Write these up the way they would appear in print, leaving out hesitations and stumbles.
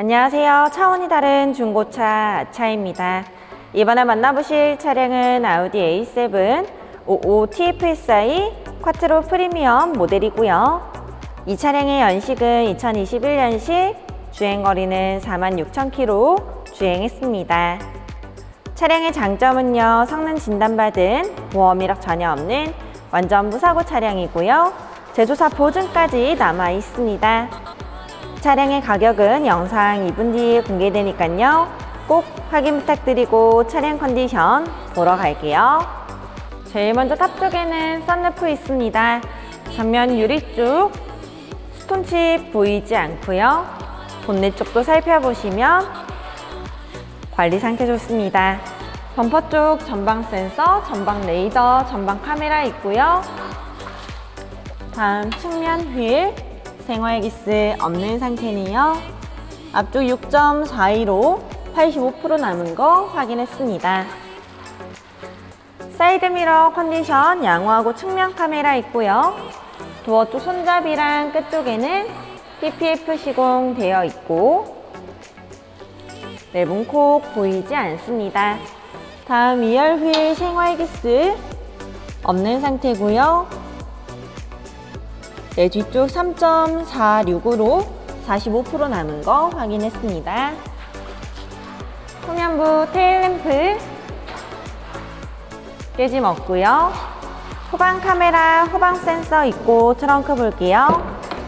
안녕하세요. 차원이 다른 중고차 아차입니다. 이번에 만나보실 차량은 아우디 A7 55 TFSI 쿼트로 프리미엄 모델이고요. 이 차량의 연식은 2021년식, 주행거리는 46,000km 주행했습니다. 차량의 장점은요, 성능 진단받은 보험 이력 전혀 없는 완전 무사고 차량이고요. 제조사 보증까지 남아 있습니다. 차량의 가격은 영상 2분 뒤에 공개되니까요. 꼭 확인 부탁드리고 차량 컨디션 보러 갈게요. 제일 먼저 탑 쪽에는 썬루프 있습니다. 전면 유리 쪽 스톤칩 보이지 않고요. 본넷 쪽도 살펴보시면 관리 상태 좋습니다. 범퍼 쪽 전방 센서, 전방 레이더, 전방 카메라 있고요. 다음 측면 휠 생활기스 없는 상태네요. 앞쪽 6.42로 85% 남은 거 확인했습니다. 사이드미러 컨디션 양호하고 측면 카메라 있고요. 도어 쪽 손잡이랑 끝쪽에는 PPF 시공 되어 있고 내분콕 보이지 않습니다. 다음 2열 휠 생활기스 없는 상태고요. 네, 뒤쪽 3.46으로 45% 남은 거 확인했습니다. 후면부 테일램프 깨짐 없고요. 후방 카메라, 후방 센서 있고 트렁크 볼게요.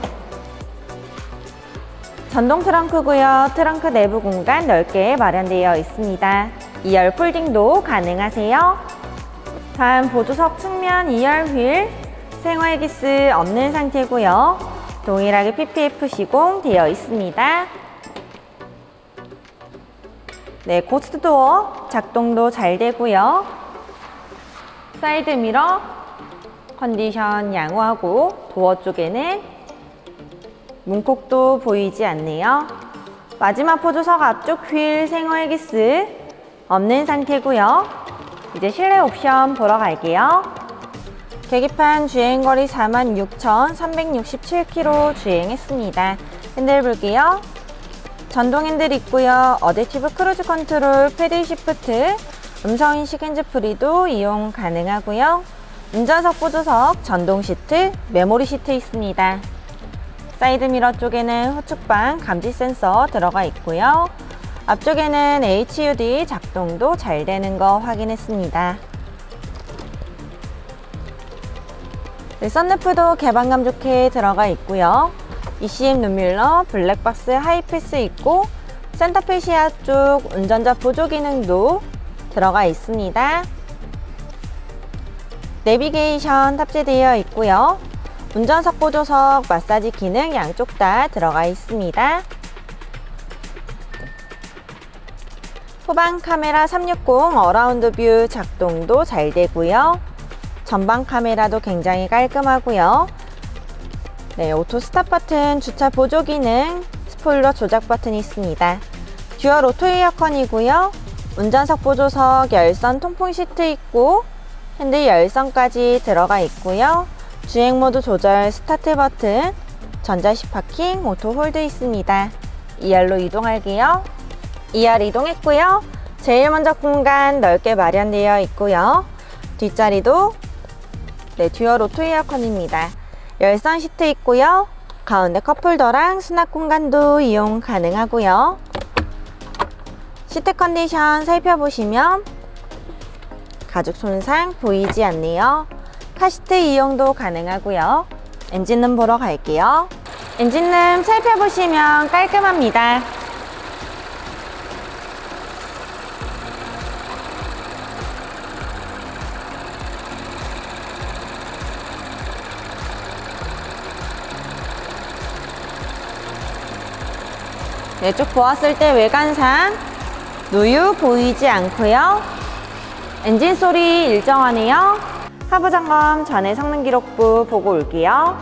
전동 트렁크고요. 트렁크 내부 공간 넓게 마련되어 있습니다. 2열 폴딩도 가능하세요. 다음 보조석 측면 2열 휠 생활기스 없는 상태고요. 동일하게 PPF 시공 되어 있습니다. 네, 고스트 도어 작동도 잘 되고요. 사이드 미러 컨디션 양호하고 도어 쪽에는 문콕도 보이지 않네요. 마지막 보조석 앞쪽 휠 생활기스 없는 상태고요. 이제 실내 옵션 보러 갈게요. 계기판 주행거리 46,367km 주행했습니다. 핸들 볼게요. 전동 핸들 있고요. 어댑티브 크루즈 컨트롤, 패들 시프트, 음성인식 핸즈프리도 이용 가능하고요. 운전석 보조석, 전동 시트, 메모리 시트 있습니다. 사이드미러 쪽에는 후측방 감지 센서 들어가 있고요. 앞쪽에는 HUD 작동도 잘 되는 거 확인했습니다. 네, 썬루프도 개방감 좋게 들어가 있고요. ECM 눈밀러, 블랙박스 하이패스 있고 센터필 시야 쪽 운전자 보조 기능도 들어가 있습니다. 내비게이션 탑재되어 있고요. 운전석 보조석 마사지 기능 양쪽 다 들어가 있습니다. 후방 카메라 360 어라운드 뷰 작동도 잘 되고요. 전방 카메라도 굉장히 깔끔하고요. 네, 오토 스탑 버튼, 주차 보조 기능, 스포일러 조작 버튼이 있습니다. 듀얼 오토 에어컨이고요. 운전석 보조석 열선 통풍 시트 있고 핸들 열선까지 들어가 있고요. 주행 모드 조절 스타트 버튼, 전자식 파킹, 오토 홀드 있습니다. 2열로 이동할게요. 2열 이동했고요. 제일 먼저 공간 넓게 마련되어 있고요. 뒷자리도 네, 듀얼 오토 에어컨입니다. 열선 시트 있고요. 가운데 컵홀더랑 수납 공간도 이용 가능하고요. 시트 컨디션 살펴보시면 가죽 손상 보이지 않네요. 카시트 이용도 가능하고요. 엔진룸 보러 갈게요. 엔진룸 살펴보시면 깔끔합니다. 네, 쭉 보았을 때 외관상 누유 보이지 않고요. 엔진 소리 일정하네요. 하부 점검 전에 성능 기록부 보고 올게요.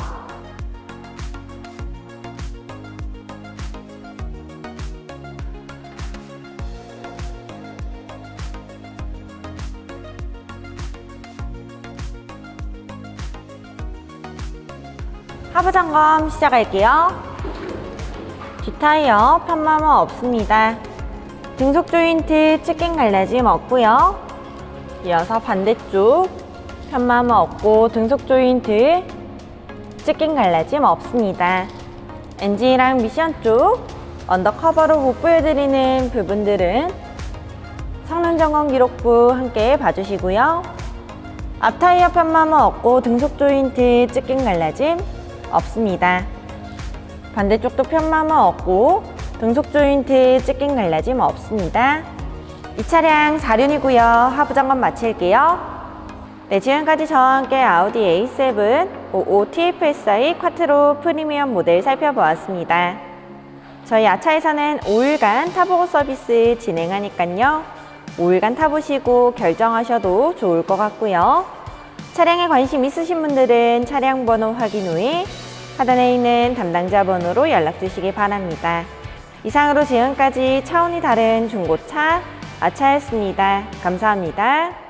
하부 점검 시작할게요. 뒷타이어 편마모 없습니다. 등속 조인트 찢긴 갈라짐 없고요. 이어서 반대쪽 편마모 없고 등속 조인트 찢긴 갈라짐 없습니다. 엔진이랑 미션 쪽 언더커버로 못 보여드리는 부분들은 성능 점검 기록부 함께 봐주시고요. 앞타이어 편마모 없고 등속 조인트 찢긴 갈라짐 없습니다. 반대쪽도 편마모 없고 등속 조인트 찢긴 갈라짐 없습니다. 이 차량 4륜이고요. 하부 점검 마칠게요. 네, 지금까지 저와 함께 아우디 A7 55 TFSI 쿼트로 프리미엄 모델 살펴보았습니다. 저희 아차에서는 5일간 타보고 서비스 진행하니까요. 5일간 타보시고 결정하셔도 좋을 것 같고요. 차량에 관심 있으신 분들은 차량 번호 확인 후에 하단에 있는 담당자 번호로 연락 주시기 바랍니다. 이상으로 지금까지 차원이 다른 중고차 아차였습니다. 감사합니다.